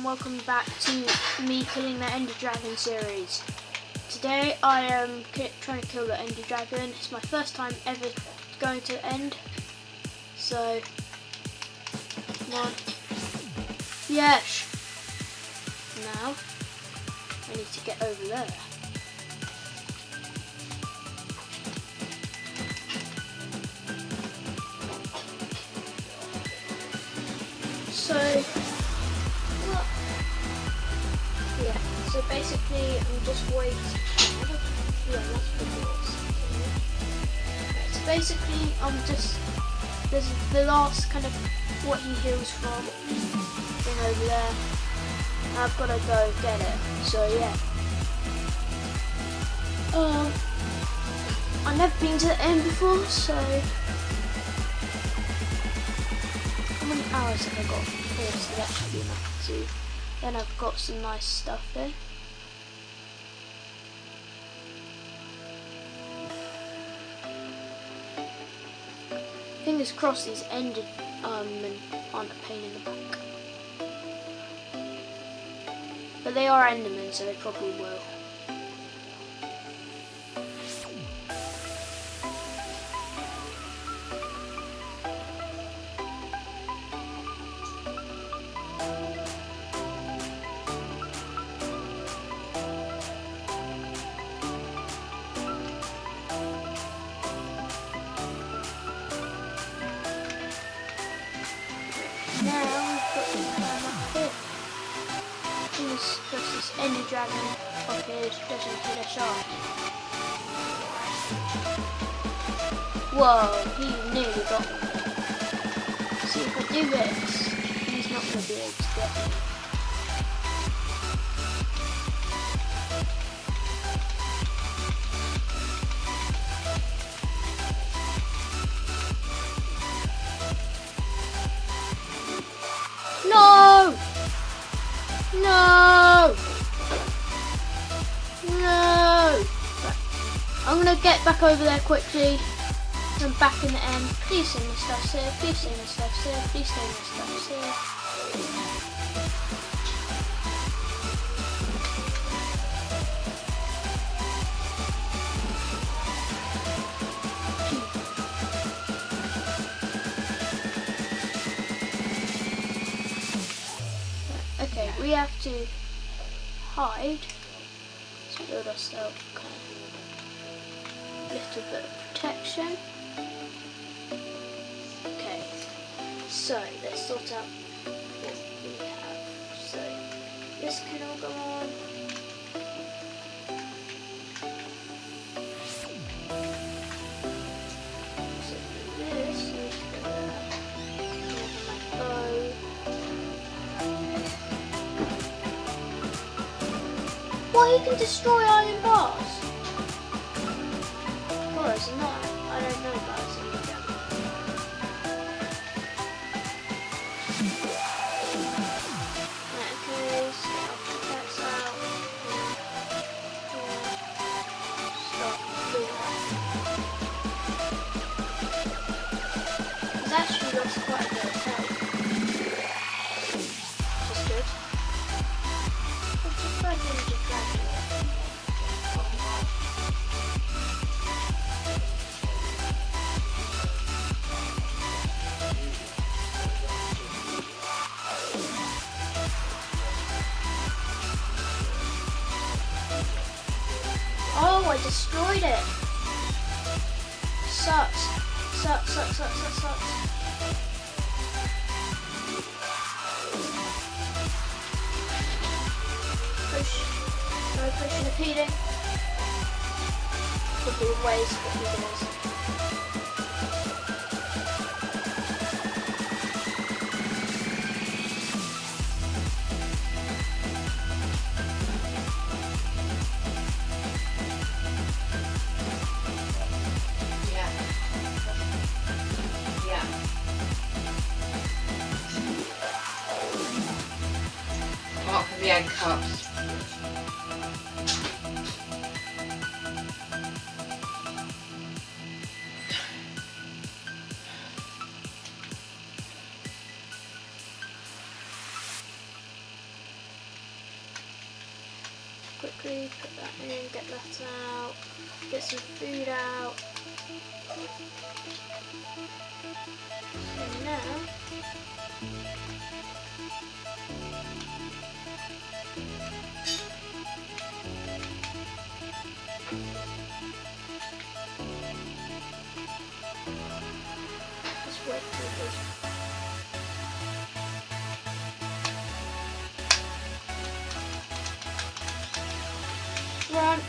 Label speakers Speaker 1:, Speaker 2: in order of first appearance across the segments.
Speaker 1: welcome back to me killing the Ender Dragon series. Today I am trying to kill the Ender Dragon. It's my first time ever going to the end. So, come on. Yes! Now, I need to get over there. So basically I'm just waiting. Yeah, that's pretty awesome. So basically there's the last kind of what he heals from thing over there. I've got to go get it. So yeah. I've never been to the end before, so how many hours have I got? Oh, so that should be enough too. Then I've got some nice stuff there. Fingers crossed these ended aren't a pain in the back. But they are Endermen, so they probably will. Now we've got to climb up here. Because this Ender Dragon up here doesn't hit us off. Whoa, he nearly got me. See, if I do this, he's not going to be able to get me. No! No! No! I'm gonna get back over there quickly. I'm back in the end. Please say my stuff's here. Please say my stuff's here. Please say my stuff's here. Okay, we have to hide to build ourselves kind of a little bit of protection. Okay, so let's sort out what we have. So this can all go on. So this is my bow. Well, you can destroy iron bars. Or is it not? I don't know, guys. Okay, so that's out. Stop doing that. It's actually lost quite a bit of health. Which is good. What's a Ender Dragon? Oh, I destroyed it. Sucks. Sucks. Push. No pushing and impeding. Could be ways what he does.
Speaker 2: The egg cups.
Speaker 1: quickly put that in, get that out, get some food out. So now just wait till it goes. Run.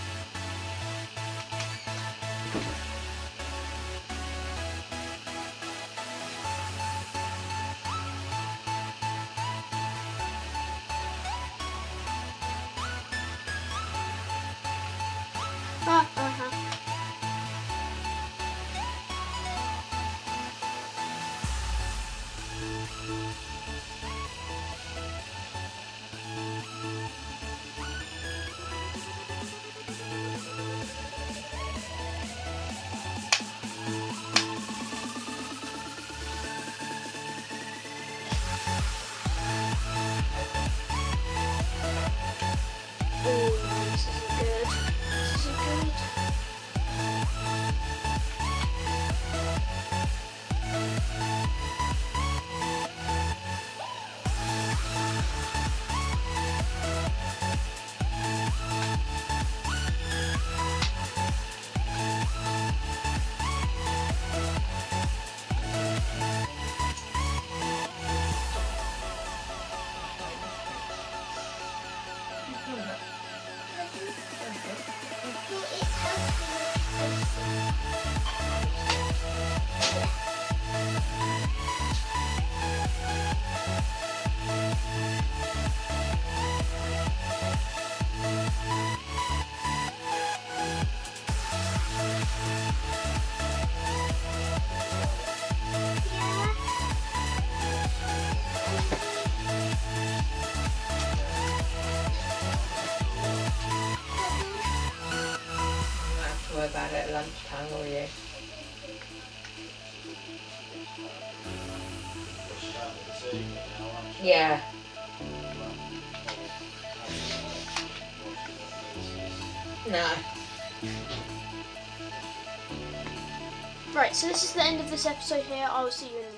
Speaker 2: About it at lunchtime, will you? Yeah. No.
Speaker 1: Right, so this is the end of this episode here. I will see you in the